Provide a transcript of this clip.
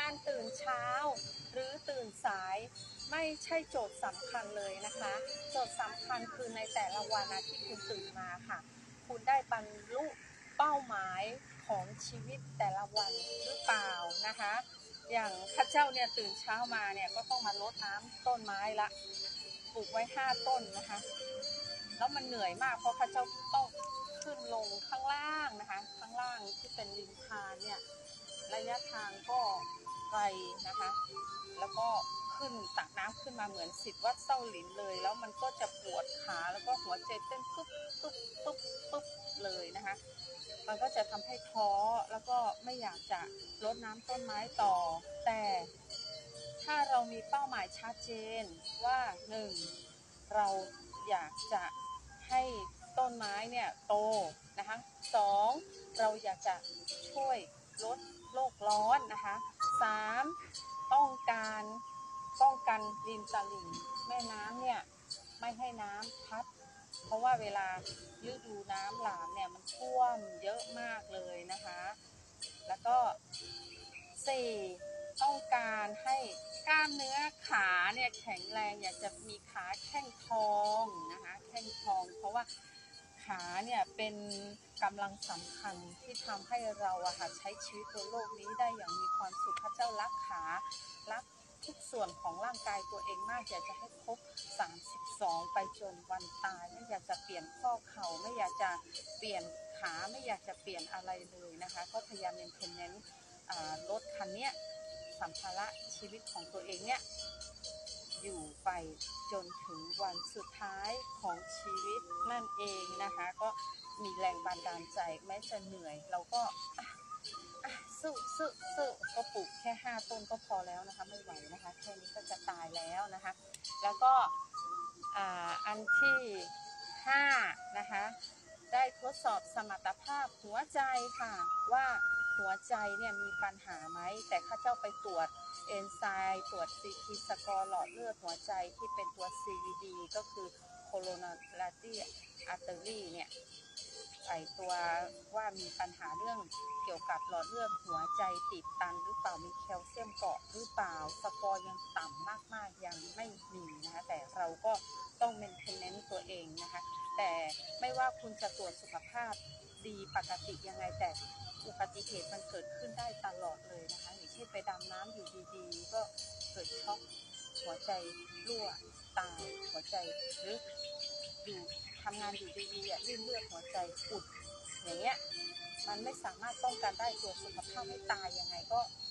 การตื่นเช้าหรือตื่นสายไม่ใช่โจทย์สำคัญเลยนะคะโจทย์สำคัญคือในแต่ละวันที่คุณตื่นมาค่ะคุณได้บรรลุเป้าหมายของชีวิตแต่ละวันหรือเปล่านะคะอย่างข้าเจ้าเนี่ยตื่นเช้ามาเนี่ยก็ต้องมารดน้ำต้นไม้ละปลูกไว้5 ต้นนะคะแล้วมันเหนื่อยมากเพราะข้าเจ้าต้องขึ้นลงข้างล่างนะคะข้างล่างที่เป็นริมทานเนี่ยระยะทางก็ไกลนะคะแล้วก็ขึ้นตักน้ำขึ้นมาเหมือนศิษย์วัดเส้าหลินเลยแล้วมันก็จะปวดขาแล้วก็หัวใจเต้นปุ๊บปุ๊บปุ๊บปุ๊บเลยนะคะมันก็จะทำให้ท้อแล้วก็ไม่อยากจะรดน้ำต้นไม้ต่อแต่ถ้าเรามีเป้าหมายชัดเจนว่า1เราอยากจะให้ต้นไม้เนี่ยโตนะคะ2เราอยากจะช่วยลดโลกร้อนนะคะ3ต้องการป้องกันริมตลิ่งแม่น้ำเนี่ยไม่ให้น้ำพัดเพราะว่าเวลาฤดูน้ำหลากเนี่ยมันท่วมเยอะมากเลยนะคะแล้วก็4ต้องการให้กล้ามเนื้อขาเนี่ยแข็งแรงอยากจะมีขาแข้งทองนะคะแข้งทองเพราะว่าขาเนี่ยเป็นกำลังสำคัญที่ทำให้เราใช้ชีวิตบนโลกนี้ได้อย่างมีความสุขพระเจ้ารักขารักทุกส่วนของร่างกายตัวเองมากอยากจะให้ครบ32ไปจนวันตายไม่อยากจะเปลี่ยนข้อเข่าไม่อยากจะเปลี่ยนขาไม่อยากจะเปลี่ยนอะไรเลยนะคะก็พยายามเน้นรถคันนี้สัมภาระชีวิตของตัวเองเนี่ยอยู่ไปจนถึงวันสุดท้ายของชีวิตนั่นเองนะคะก็มีแรงบันดาลใจแม้จะเหนื่อยเราก็สู้ก็ปลูกแค่5 ต้นก็พอแล้วนะคะไม่ไหวนะคะแค่นี้ก็จะตายแล้วนะคะแล้วก็อันที่5นะคะได้ทดสอบสมรรถภาพหัวใจค่ะว่าหัวใจเนี่ยมีปัญหาไหมแต่ข้าเจ้าไปตรวจเอนไซม์ตรวจ CT สกอร์หลอดเลือดหัวใจที่เป็นตัว CVD ก็คือ coronary artery เนี่ยตัวว่ามีปัญหาเรื่องเกี่ยวกับหลอดเลือดหัวใจตีบตันหรือเปล่ามีแคลเซียมเกาะหรือเปล่าสกอร์ยังต่ำมากๆยังไม่มีนะคะแต่เราก็ต้องเมนเทนเนนซ์ตัวเองนะคะแต่ไม่ว่าคุณจะตรวจสุขภาพดีปกติยังไงแต่อุบัติเหตุมันเกิดขึ้นได้ตลอดเลยนะคะอย่างเช่นไปดำน้ำอยู่ดีๆก็เกิดช็อกหัวใจรั่วตายหัวใจหรืออยู่ทำงานอยู่ดีๆริ่มเลือดหัวใจอุดอย่างเงี้ยมันไม่สามารถป้องกันได้ตัวสุขภาพไม่ตายยังไงก็